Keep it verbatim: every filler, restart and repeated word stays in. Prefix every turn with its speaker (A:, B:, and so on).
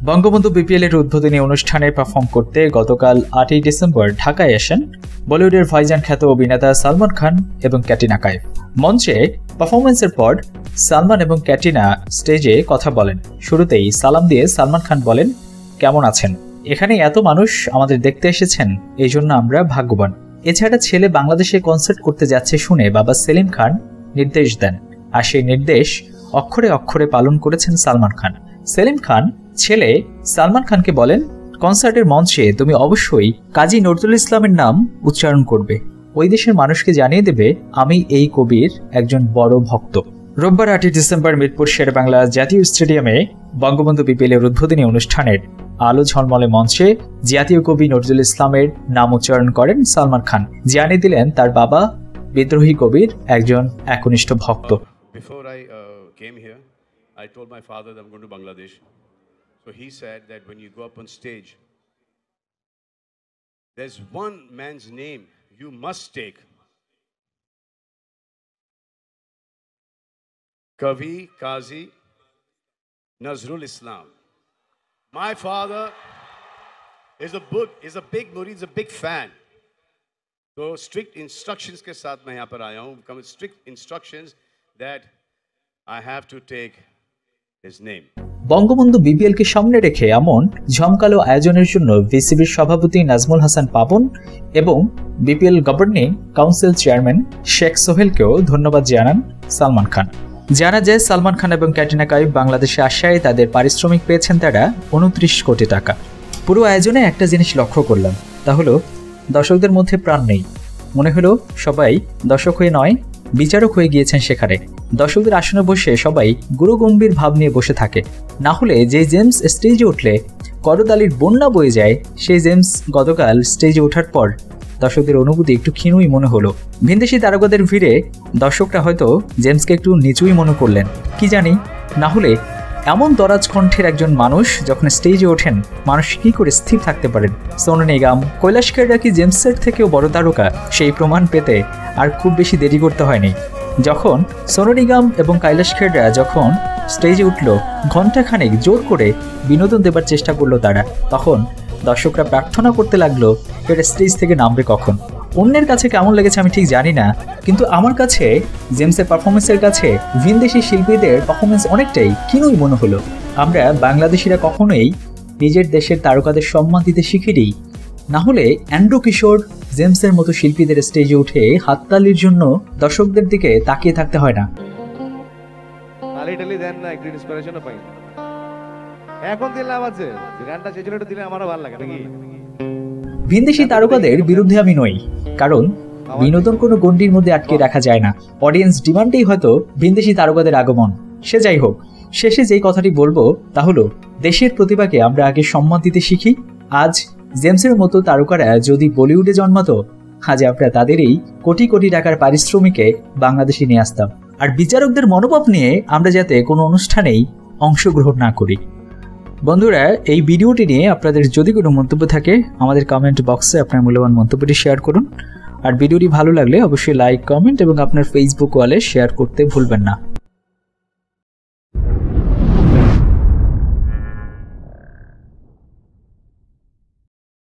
A: Bangabandhu BPL এর উদ্বোধনী অনুষ্ঠানে পারফর্ম করতে গতকাল আটই ডিসেম্বর ঢাকায় আসেন বলিউডের ভাইজান খ্যাত অভিনেতা সালমান খান এবং ক্যাটরিনা কাইফ। মঞ্চে পারফরমেন্সের পর সালমান এবং ক্যাটরিনা স্টেজে কথা বলেন। শুরুতেই সালাম দিয়ে সালমান খান বলেন, কেমন আছেন? এখানে এত মানুষ আমাদের দেখতে এসেছেন, এই জন্য আমরা ভাগ্যবান। এছাড়া ছেলে বাংলাদেশে কনসার্ট করতে যাচ্ছে শুনে বাবা সেলিম খান নির্দেশ দেন, আর সেই নির্দেশ অক্ষরে অক্ষরে পালন করেছেন সালমান খান। সেলিম খান ছেলে সালমান খানকে বলেন, কনসার্টের মঞ্চে তুমি অবশ্যই কাজী নজরুল ইসলামের নাম উচ্চারণ করবে, ওই দেশের মানুষকে জানিয়ে দেবে আমি এই কবির একজন বড় ভক্ত। রোববার আটই ডিসেম্বর মিরপুর শেরেবাংলা জাতীয় স্টেডিয়ামে বঙ্গবন্ধু বিপিএল এর উদ্বোধনী অনুষ্ঠানের আলো ঝলমলে মঞ্চে জাতীয় কবি নজরুল ইসলামের নাম উচ্চারণ করেন সালমান খান। জানিয়ে দিলেন তার বাবা বিদ্রোহী কবির একজন একনিষ্ঠ ভক্ত।
B: Before I uh, came here, I told my father that I'm going to Bangladesh. So he said that when you go up on stage, there's one man's name you must take. Kavi Qazi Nazrul Islam. My father is a book, is a big murid, is a big fan. So strict instructions ke saath main yahan par aaya hu. Come with strict instructions that I have to take his name.
A: Bangabandhu BPL কে সামনে রেখে এমন ঝমকালো আয়োজনের জন্য বিসিবির সভাপতি নাজমুল হাসান পাপন এবং BPL governing council chairman Sheikh সোহেলকেও ধন্যবাদ জানান সালমান খান। জানা যায় সালমান খান এবং ক্যাটরিনা কাইফ বাংলাদেশে আসায় তাদের পারিশ্রমিক পেয়েছেন তারা উনত্রিশ কোটি টাকা। পুরো আয়োজনে একটা জিনিস লক্ষ্য করলাম, তা হলো দর্শকদের মধ্যে প্রাণ নেই। মনে হলো সবাই দর্শক হয়ে নয়, বিচারক হয়ে গিয়েছেন সেখানে। দর্শকদের আসনে বসে সবাই গুরুগম্ভীর ভাব নিয়ে বসে থাকে। না হলে যে জেমস স্টেজে উঠলে করতালির বন্যা বয়ে যায়, সেই জেমস গতকাল স্টেজে ওঠার পর দর্শকদের অনুভূতি একটু ক্ষীণই মনে হলো। ভিনদেশি তারকাদের ভিড়ে দর্শকরা হয়তো জেমসকে একটু নিচুই মনে করলেন, কি জানি। না হলে এমন দরাজ কণ্ঠের একজন মানুষ যখন স্টেজে ওঠেন, মানুষ কি করে স্থির থাকতে পারেন? সোনু নিগম, কৈলাশ খেররা কি জেমসের থেকেও বড় তারকা? সেই প্রমাণ পেতে আর খুব বেশি দেরি করতে হয়নি। যখন সোনু নিগম এবং কৈলাশ খেররা যখন স্টেজে উঠল, ঘণ্টাখানেক জোর করে বিনোদন দেবার চেষ্টা করলো তারা, তখন দর্শকরা প্রার্থনা করতে লাগলো এটা স্টেজ থেকে নামবে কখন। অন্যের কাছে কেমন লেগেছে আমি ঠিক জানি না, কিন্তু আমার কাছে জেমসের পারফরমেন্সের কাছে ভিনদেশি শিল্পীদের পারফরমেন্স অনেকটাই ক্ষীণই মনে হলো। আমরা বাংলাদেশিরা কখনোই নিজের দেশের তারকাদের সম্মান দিতে শিখিনি। না হলে অ্যান্ড্রু কিশোর, জেমসের মতো শিল্পীদের স্টেজে উঠে হাততালির জন্য দর্শকদের দিকে তাকিয়ে থাকতে হয় না। ভিনদেশি তারকাদের বিরুদ্ধে আমি নই, কারণ বিনোদন কোনো গণ্ডির মধ্যে আটকে রাখা যায় না। অডিয়েন্স ডিমান্ডেই হয়তো ভিনদেশি তারকাদের আগমন। সে যাই হোক, শেষে যেই কথাটি বলবো তা হলো দেশের প্রতিভাকে আমরা আগে সম্মান দিতে শিখি। আজ জেমসের মতো তারকারা যদি বলিউডে জন্মাতো, আজ আমরা তাদেরই কোটি কোটি টাকার পারিশ্রমিকে বাংলাদেশে নিয়ে আসতাম। আর বিচারকদের মনোভাব নিয়ে আমরা যাতে কোনো অনুষ্ঠানেই অংশগ্রহণ না করি। বন্ধুরা, এই ভিডিওটি নিয়ে আপনাদের যদি কোনো মন্তব্য থাকে আমাদের কমেন্ট বক্সে আপনার মূল্যবান মন্তব্যটি শেয়ার করুন। আর ভিডিওটি ভালো লাগলে অবশ্যই লাইক, কমেন্ট এবং আপনার ফেসবুক ওয়ালে শেয়ার করতে ভুলবেন না।